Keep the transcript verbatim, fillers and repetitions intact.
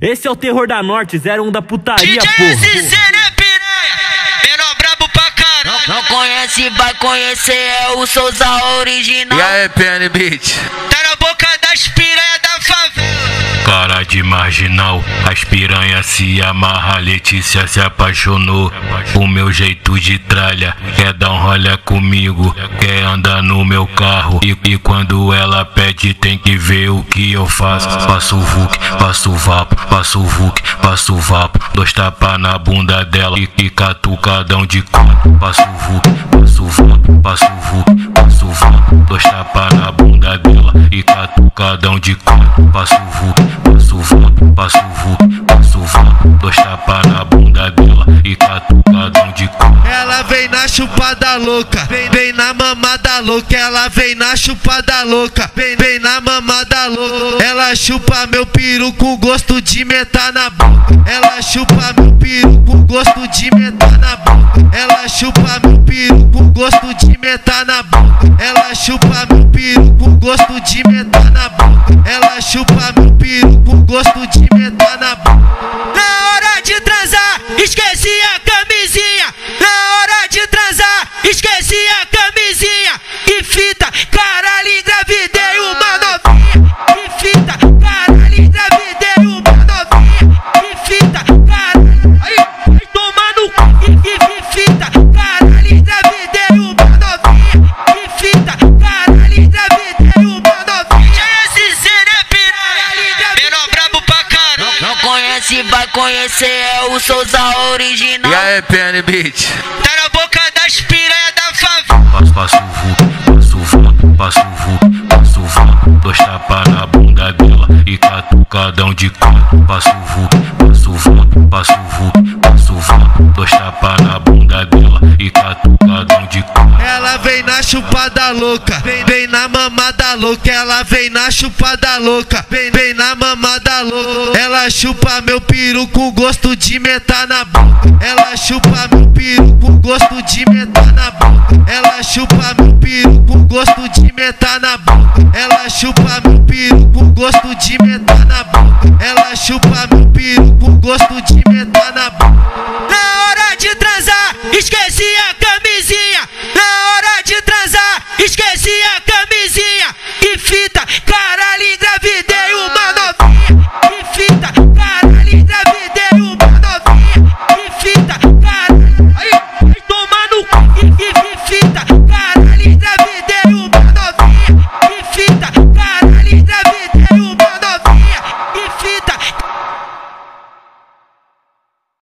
Esse é o terror da Norte, zero um da putaria, D J porra. S C, né, piranha? Menor brabo pra caralho. Não conhece, vai conhecer, é o Souza original. E aí, P N Beat? Tá na boca das piranha da favela. Cara de marginal, as piranhas se amarra, Letícia se apaixonou. O meu jeito de tralha, quer dar um rolê comigo, quer andar no meu carro. E, e quando ela pede, tem que ver o que eu faço. Passo o Vuk, passo o vapo, passo o Vuk, passo o vapo. Dois tapas na bunda dela e, e catucadão de quatro. Passo o Vuk, passo o vapo, passo o Vuk, passo o vapo. Dois tapas na bunda dela e catucadão de quatro. Passo o Vuk, passo o vapo, passo o Vuk, passo o vapo. Dois tapas na bunda dela e catucadão de quatro. Ela vem na chupada louca, vem, vem na mamada louca. Ela vem na chupada louca, vem, vem na mamada louca. Ela chupa meu peru com gosto de metal na boca. Ela chupa meu peru com gosto de metal na boca. Ela chupa meu peru com gosto de metal na boca. Ela chupa meu peru com gosto de metal na boca. Ela chupa meu peru com gosto de metal na boca. Na hora de transar, esqueci a camisinha. Na hora de transar, esqueci a camisinha. Que fita, caralho, engravidei uma novinha. Que fita, caralho, engravidei uma novinha. Que fita, caralho, aí, vai tomar no cu. Que, que, que fita, caralho, engravidei uma novinha. Que fita, caralho, engravidei uma novinha. D J S C, né, piranha? Menor brabo pra caralho. Não conhece, vai conhecer, é o Souza original. E aí, P N Beat? Tá na boca das piranha da favela. Passo, passo o Vuk, passo o vapo, passo o Vuk, passo o vapo. Dois tapas na bunda dela e catucadão de quatro. Passo o Vuk, passo o vapo, passo o Vuk, passo o vapo. Dois tapas na bunda dela e catucadão de quatro. Ela vem na chupada louca, vem, vem na mamada louca. Ela vem na chupada louca, vem, vem na mamada louca. Ela chupa meu peru com gosto de metal na boca. Ela chupa meu peru com gosto de metal na boca. Ela chupa meu peru com gosto de metal na boca. Ela chupa meu peru com gosto de metal na boca. Ela chupa meu peru com gosto de metal.